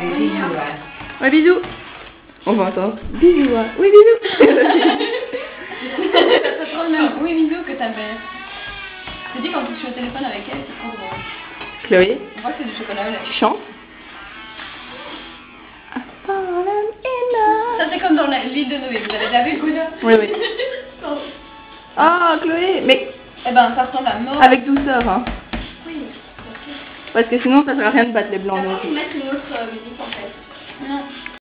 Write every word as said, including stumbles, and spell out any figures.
bisous, ouais. Ouais, bisous. On va entendre. Bisous, ouais. Oui, bisous. C'est trop le même oui bisous que ta mère. Je te dis quand tu suis au téléphone avec elle, c'est trop drôle. Chloé, On voit que c'est du chocolat là. tu chantes. Ça c'est comme dans la- l'île de Noé, vous avez déjà vu Gouda? Oui, oui. Ah, Chloé, mais Eh ben ça ressemble à mort. avec douceur, hein. Oui. Parce que sinon, ça sert à rien de battre les blancs. On non va plus. mettre une autre euh, musique en fait. Non.